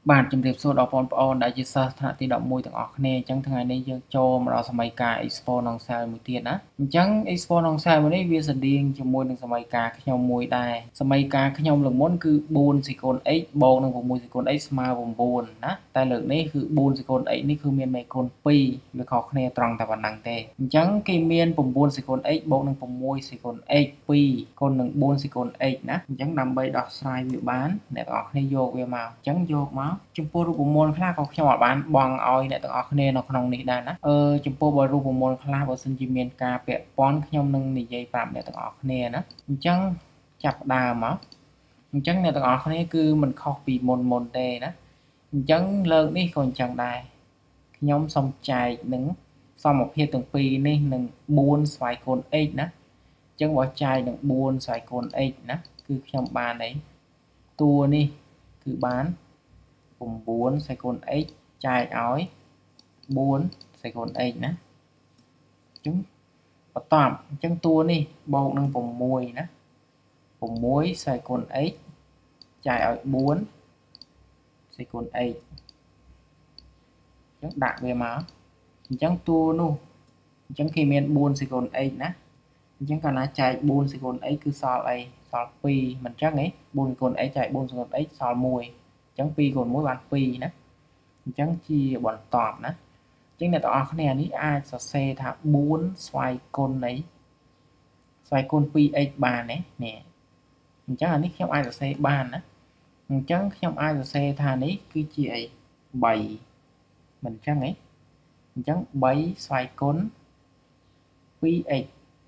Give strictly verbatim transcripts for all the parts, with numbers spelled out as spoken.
បាទជំរាបសួរដល់បងប្អូនដែលជាសិស្សថ្នាក់ទីដប់មួយទាំងអស់គ្នាអញ្ចឹងថ្ងៃនេះយើងចូលមកដល់សម័យកាល Exponential មួយទៀតណាអញ្ចឹង Exponential មួយនេះវាស្រដៀងជាមួយនឹងសម័យកាលខ្ញុំមួយដែរសម័យកាលខ្ញុំលើកមុនគឺ4សេកុន x បូកនឹង6សេកុន x ស្មើ9ណាតែលើកនេះគឺ4សេកុន x នេះគឺមានមេគុណ2វាខុសគ្នាត្រង់តែប៉ុណ្ណឹងទេអញ្ចឹងគេមាន9សេកុន x បូកនឹង6សេកុន x 2គុណនឹង4សេកុន x ណាអញ្ចឹងដើម្បីដោះស្រាយវាបានអ្នកទាំងអស់គ្នាយកវាមកអញ្ចឹងយកមកចំពោះរូបមន្តខ្លះក៏ខ្ញុំអាចបានបង់ឲ្យអ្នកទាំងអស់គ្នានៅក្នុងនេះដែរណាអឺចំពោះបើរូបមន្តខ្លះបើសិនជាមានការពាក់ព័ន្ធខ្ញុំនឹងនិយាយប្រាប់អ្នកទាំងអស់គ្នាណាអញ្ចឹងចាប់ដើមមកអញ្ចឹងអ្នកទាំងអស់គ្នាគឺមិនខុសពីមុនមុនទេណាអញ្ចឹងលើកនេះក៏អញ្ចឹងដែរខ្ញុំសូមចែកនឹងសមភាពទាំងពីរនេះនឹង4ស្វ័យគុណ x ណាអញ្ចឹងបើចែកនឹង4ស្វ័យគុណ x ណាគឺខ្ញុំបានអីតួនេះគឺបាន9សេកុន x ចែកឲ្យ4សេកុន x ណាអញ្ចឹងបន្ទាប់អញ្ចឹងតួនេះបូកនឹង6ណា6សេកុន x ចែកឲ្យ4សេកុន x អញ្ចឹងដាក់វាមកអញ្ចឹងតួនោះអញ្ចឹងគេមាន4សេកុន x ណាអញ្ចឹងកាលណាចែក4សេកុន x គឺសល់អីសល់2មិនអញ្ចឹងហ៎4សេកុន x ចែក4សេកុន x សល់1អញ្ចឹង2គុណ1បាន2ណាអញ្ចឹងជាបន្តណាអញ្ចឹងអ្នកទាំងអស់គ្នានេះអាចសរសេរថា4ស្វ័យគុណនៃស្វ័យគុណ 2x បានទេនេះអញ្ចឹងអានេះខ្ញុំអាចសរសេរបានណាអញ្ចឹងខ្ញុំអាចសរសេរថានេះគឺជាអី3មិនអញ្ចឹងហ៎អញ្ចឹង3ស្វ័យគុណ 2x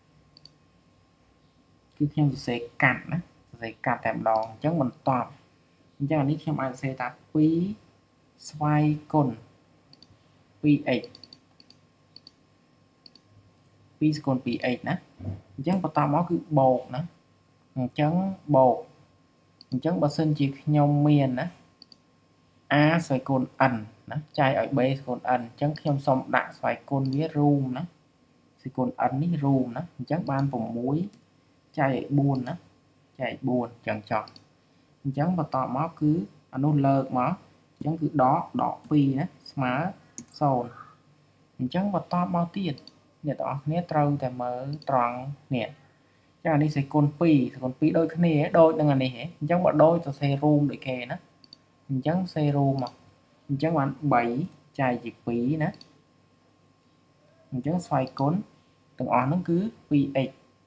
គឺខ្ញុំសរសេរកាត់ណាសរសេរកាត់តែម្ដងអញ្ចឹងបន្តអញ្ចឹងអានេះខ្ញុំអាចសរសេរថា2ស្វ័យគុណ 2x 2ស្គុណ 2x ណាអញ្ចឹងបន្តមកគឺបូកណាអញ្ចឹងបូកអញ្ចឹងបើសិនជាខ្ញុំមានណា a ស្វ័យគុណ n ណាចែកឲ្យ b ស្គុណ n អញ្ចឹងខ្ញុំសូមដាក់ស្វ័យគុណវារួមណាស្គុណ n នេះរួមណាអញ្ចឹងបាន6ចែកឲ្យ4ណាចែក4អញ្ចឹងចុះអញ្ចឹងបន្តមកគឺអានោះលើកមកអញ្ចឹងគឺដកដក2ណាស្មើ0អញ្ចឹងបន្តមកទៀតអ្នកទាំងអស់គ្នាត្រូវតែមើលត្រង់នេះអញ្ចឹងអានេះសេគុណ2សេគុណ2ដូចគ្នាដូចនឹងអានេះហ៎អញ្ចឹងបើដូចសរសេររួមដូចគេណាអញ្ចឹងសេរួមមកអញ្ចឹងបាន3ចែកជា2ណាអញ្ចឹងស្វ័យគុណទាំងអស់ហ្នឹងគឺ 2x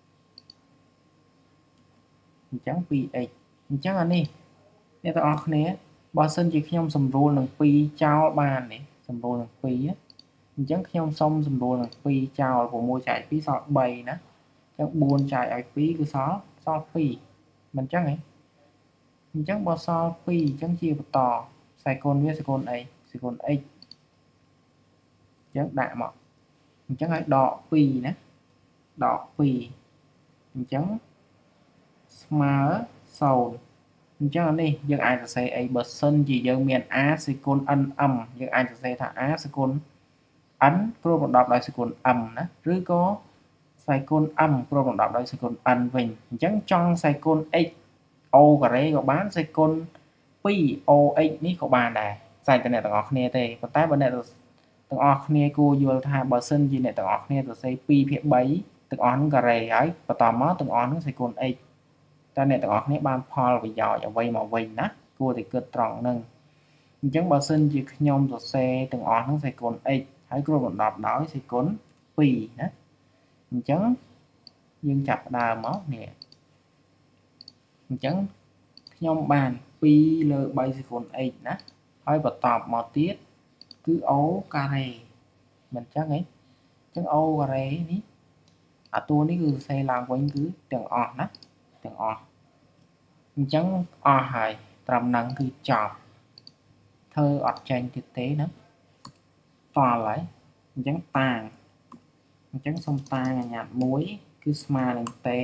អញ្ចឹង 2x អញ្ចឹងអានេះអ្នកទាំងអស់គ្នាបើសិនជាខ្ញុំសម្រួលនឹង2ចោលបាននេះសម្រួលនឹង2ណាអញ្ចឹងខ្ញុំសុំសម្រួលនឹង2ចោល6ចែក2សល់3ណាអញ្ចឹង4ចែកឲ្យ2គឺសល់សល់2មិនអញ្ចឹងហ៎អញ្ចឹងបើសល់2អញ្ចឹងជាបន្តសេគុណវាសេគុណអីសេគុណ x អញ្ចឹងដាក់មកអញ្ចឹងឲ្យដក2ណាដក2អញ្ចឹងស្មើ0អញ្ចឹងនេះយើងអាចសរសេរអីបើសិនជាយើងមាន a សេគុណ nm យើងអាចសរសេរថា a សេគុណ n គ្របដណ្ដប់ដោយសេគុណ m ណាឬក៏សេគុណ m គ្របដណ្ដប់ដោយសេគុណ n វិញអញ្ចឹងចង់សេគុណ x o ការ៉េក៏បានសេគុណ 2 ox នេះក៏បានដែរស្អែកតែអ្នកទាំងអស់គ្នាទេប៉ុន្តែបើអ្នកទាំងអស់គ្នាគួរយល់ថាបើសិនជាអ្នកទាំងអស់គ្នាសរសេរ2ភាគ3ទាំងអស់ហ្នឹងការ៉េហើយបន្តមកទាំងអស់ហ្នឹងសេគុណ x តែអ្នកទាំងអស់គ្នាបានផលប្រយោជន៍អ្វីមកវិញណាគួរតែគិតត្រង់ហ្នឹងអញ្ចឹងបើសិនជាខ្ញុំសរសេរទាំងអស់ហ្នឹងសេគុណ x ហើយគ្របដណ្ដប់ដោយសេគុណ2ណាអញ្ចឹងយើងចាប់ផ្ដើមមកនេះអញ្ចឹងខ្ញុំបាន2លើ3សេគុណ x ណាហើយបន្តមកទៀតគឺ o ការ៉េមិនអញ្ចឹងហ៎អញ្ចឹង o ការ៉េនេះអាតួនេះគឺសរសេរឡើងវិញគឺទាំងអស់ណាទាំងអស់អញ្ចឹងអស់ហើយត្រឹមហ្នឹងគឺចប់ធ្វើអត់ចេញទៀតទេណាតល់ហើយអញ្ចឹងតាងអញ្ចឹងសុំតាងអាញាតមួយគឺស្មើនឹងទេ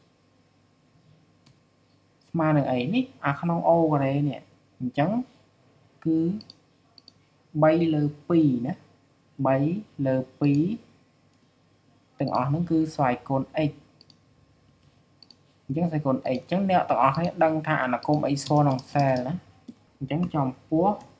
ស្មើនឹងអីនេះអាក្នុង o ការ៉េនេះអញ្ចឹងគឺ3លើ2ណា3លើ2ទាំងអស់ហ្នឹងគឺស្វ័យគុណ x អញ្ចឹងសេគុណ x អញ្ចឹងអ្នកទាំងអស់គ្នាដឹងថាអានគម exponential ណាអញ្ចឹងចំពោះ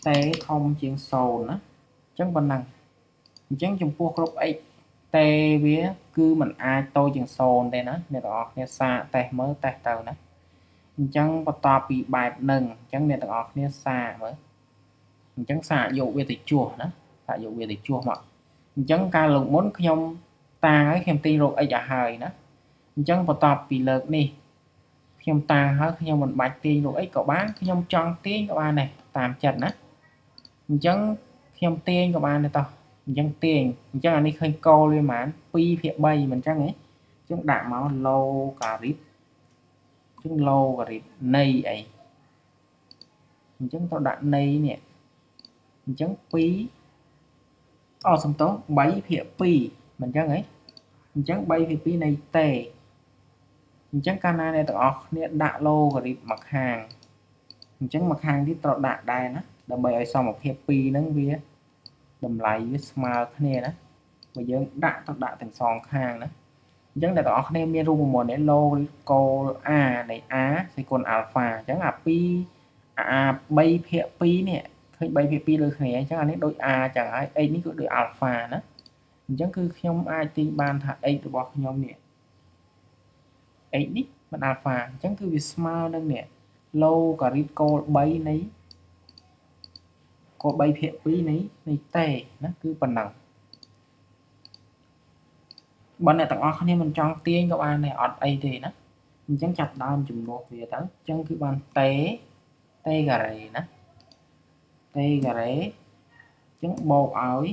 tế thông chiếng sồn á chẳng bằng năng chẳng chung pua group x tế vía cứ mình ai tôi chiếng sồn đây nó này đó nè xa tế mới tế tàu nó chẳng bắt tọa bị bài nâng chẳng này đó nè xa mới chẳng xa dụ về thì chùa đó tại dụ về thì chùa mà chẳng ca lục muốn không ta ấy khem ti rồi ấy giả hời đó chẳng bắt tọa bị lợt điខ្ញុំតាហើយខ្ញុំមិនបាច់ទាញលោកអីក៏បានខ្ញុំចង់ទាញក៏បានដែរតាមចិត្តណាអញ្ចឹងខ្ញុំទាញក៏បានដែរតោះអញ្ចឹងទាញអញ្ចឹងអានេះឃើញកូលវាប្រហែលពីរភាគបីមិនអញ្ចឹងហ៎អញ្ចឹងដាក់មក logarit អញ្ចឹង logarit នៃអីអញ្ចឹងទៅដាក់នៃនេះអញ្ចឹងពីរអត់សំទោសបីភាគពីរមិនអញ្ចឹងហ៎អញ្ចឹងបីភាគពីរនៃតេអញ្ចឹងកាលណាអ្នកទាំងអស់គ្នាដាក់ logarit មកខាងអញ្ចឹងមកខាងនេះត្រូវដាក់ដែរណាដើម្បីឲ្យសមភាពពីរហ្នឹងវាតម្លៃវាស្មើគ្នាណាបើយើងដាក់ទៅដាក់ទាំងសងខាងណាអញ្ចឹងអ្នកទាំងអស់គ្នាមានរូបមន្តនេះ logarit cos a នៃ a សេគុណ alpha អញ្ចឹងអាពីរអា3ភាគ2នេះឃើញ3ភាគ2ដូចគ្នាអញ្ចឹងអានេះដូច a ចឹងហើយ x នេះគឺដូច alpha ណាអញ្ចឹងគឺខ្ញុំអាចទាញបានថា x របស់ខ្ញុំនេះx នេះមិន alpha អញ្ចឹងគឺវាស្មើនឹងនេះ logarit cos 3នៃ cos 3ភាគ2នៃនៃតេណាគឺប៉ុណ្ណឹងបើអ្នកទាំងអស់គ្នាមិនចង់ទាញក៏បានដែរអត់អីទេណាអញ្ចឹងចាប់ដើមចំនួនវាទៅអញ្ចឹងគឺបានតេតេការ៉េណាតេការ៉េអញ្ចឹងបូកឲ្យ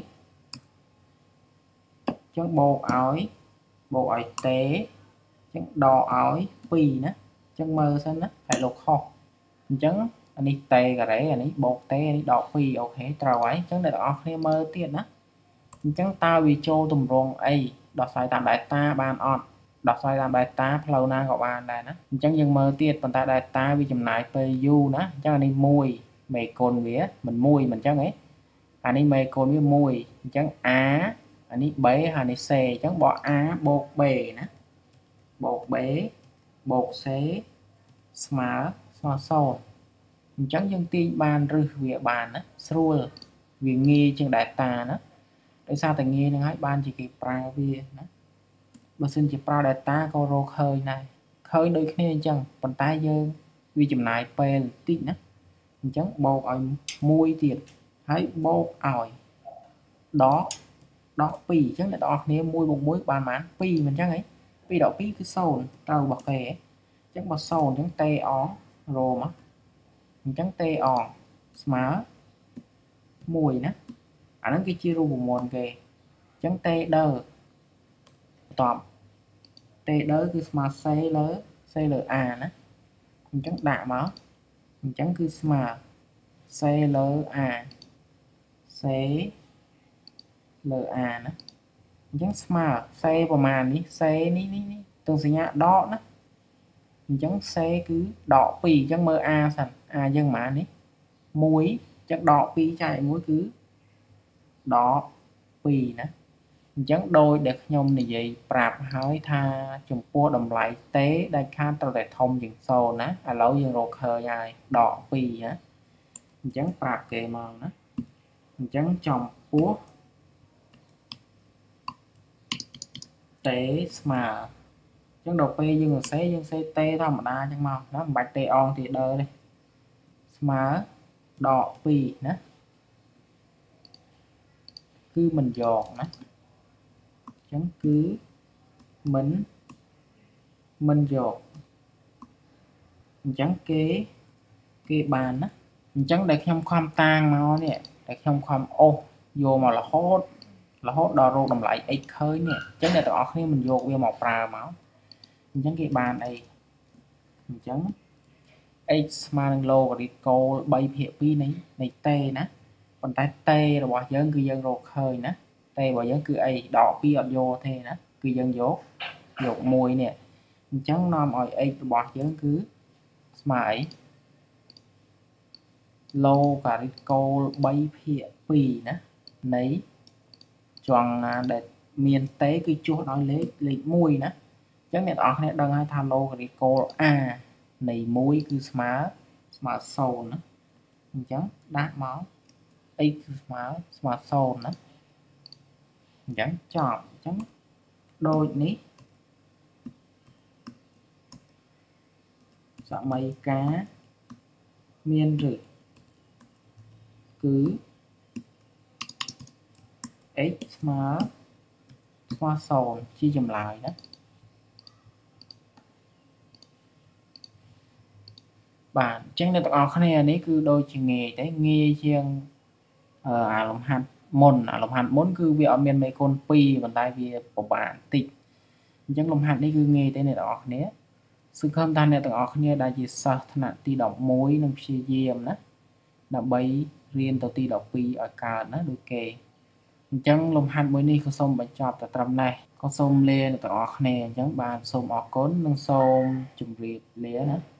អញ្ចឹងបូកឲ្យបូកឲ្យតេអញ្ចឹងដកឲ្យពីរណាអញ្ចឹងមើលសិនណាហើយលោកខុសអញ្ចឹងអានេះតេការ៉េអានេះបូកតេអានេះដកពីរអូខេត្រូវហើយអញ្ចឹងអ្នកទាំងអស់គ្នាមើលទៀតណាអញ្ចឹងតើវាចូលទម្រង់អីដោះស្រាយតាម delta បានអត់ដោះស្រាយតាម delta ផ្លូវណាក៏បានដែរណាអញ្ចឹងយើងមើលទៀតប៉ុន្តែ delta វាចំណាយពេលយូរណាអញ្ចឹងអានេះមួយមេគុណវាមិនមួយមិនអញ្ចឹងហ៎អានេះមេគុណវាមួយអញ្ចឹង a អានេះ b ហើយនេះ c អញ្ចឹងបក a បូក b ណាបូក b បូក c ស្មើស្មើសូន្យអញ្ចឹងយើងទាញបានរឹសវាបានណាស្រួលវាងាយជាង data ណាដោយសារតែងាយនឹងហើយបានជាគេប្រើវាណាបើសិនជាប្រើ data ក៏រកឃើញដែរឃើញដូចគ្នាអញ្ចឹងប៉ុន្តែយើងវាចំណាយពេលបន្តិចណាអញ្ចឹងបូកឲ្យមួយទៀតហើយបូកឲ្យដកដកពីរអញ្ចឹងអ្នកនរគ្នាមួយបូកមួយបានប៉ុន្មានពីរមិនអញ្ចឹងហីពីរដកពីរគឺសូន្យត្រូវរបស់គេអញ្ចឹងបើសូន្យអញ្ចឹងតេអរោមកអញ្ចឹងតេអស្មើមួយណាអាហ្នឹងគឺជារូបមន្តគេអញ្ចឹងតេដឺបន្ទាប់តេដឺគឺស្មើ c លើ c លើ a ណាអញ្ចឹងដាក់មកអញ្ចឹងគឺស្មើ c លើ a c លើ a ណាអញ្ចឹងស្មើ c ប្រមាណនេះ c នេះនេះនេះទង់សញ្ញាដកណាអញ្ចឹង c គឺដកពីរអញ្ចឹងមើល a សិន a យើងប្រមាណនេះមួយអញ្ចឹងដកពីរចែកមួយគឺដកពីរណាអញ្ចឹងដោយដែលខ្ញុំនិយាយប្រាប់ហើយថាចំពោះតម្លៃតេដែលខាតត្រូវតែធំជាងសូន្យណាឥឡូវយើងរកឃើញហើយដកពីរណាអញ្ចឹងប្រាប់គេមកណាអញ្ចឹងចំពោះតេស្មើអញ្ចឹងដល់ពេលយើងសរសេរយើងសេតេធម្មតាអញ្ចឹងមកណាមិនបាច់តេអងទេដឺទេស្មើដកពីរណាគឺមិនយកណាអញ្ចឹងគឺមិនមិនយកអញ្ចឹងគេគេបានណាអញ្ចឹងដែលខ្ញុំខំតាងមកនេះដែលខ្ញុំខំអូសយកមករហូតរហូតដល់រកតម្លៃ x ឃើញនេះអញ្ចឹងអ្នកទាំងអស់គ្នាមិនយកវាមកប្រើមកអញ្ចឹងគេបានអីអញ្ចឹង x ស្មើនឹង logarit cos 3ភាគ2នៃនៃតេណាប៉ុន្តែតេរបស់យើងគឺយើងរកឃើញណាតេរបស់យើងគឺអីដកពីរអត់យកទេណាគឺយើងយកយកមួយនេះអញ្ចឹងនាំឲ្យ x របស់យើងគឺស្មើអី logarit cos 3ភាគ2ណានៃចង់ណាដែលមានតេគឺជួសដោយលេខលេខមួយណាអញ្ចឹងអ្នកនរគ្នាដឹងហើយថា logarit cos a នៃមួយគឺស្មើស្មើសូន្យណាអញ្ចឹងដាក់មក x ស្មើស្មើศูนย์ណាអញ្ចឹងចប់អញ្ចឹងដូចនេះសម័យកាលមានឬគឺ x ស្មើស្មើศูนย์ជាចម្លើយណាបាទអញ្ចឹងអ្នកទាំងអស់គ្នានេះគឺដូចជាងាយទេងាយជាងអាលំហាត់មុនអាលំហាត់មុនគឺវាអត់មានមេគុណពីរប៉ុន្តែវាពិបាកបន្តិចអញ្ចឹងលំហាត់នេះគឺងាយទេអ្នកទាំងអស់គ្នាសង្ឃឹមថាអ្នកទាំងអស់គ្នាដែលជាសិស្សថ្នាក់ទីដប់មួយនឹងព្យាយាមណាដើម្បីរៀនទៅទីដប់ពីរឲ្យកើតណាដូចគេអញ្ចឹងលំហាត់មួយនេះក៏សូមបញ្ចប់តែត្រឹមនេះក៏សូមលាអ្នកទាំងអស់គ្នាអញ្ចឹងបាទសូមអរគុណនិងសូមជម្រាបលាណា